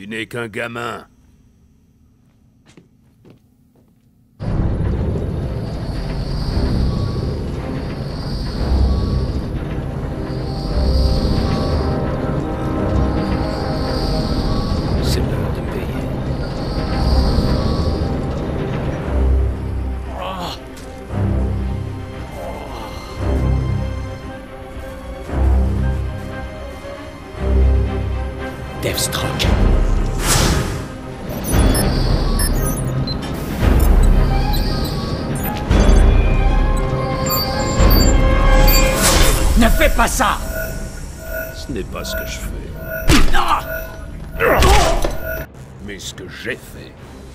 Tu n'es qu'un gamin. C'est l'heure de payer. Deathstroke. Ne fais pas ça! Ce n'est pas ce que je fais. Mais ce que j'ai fait.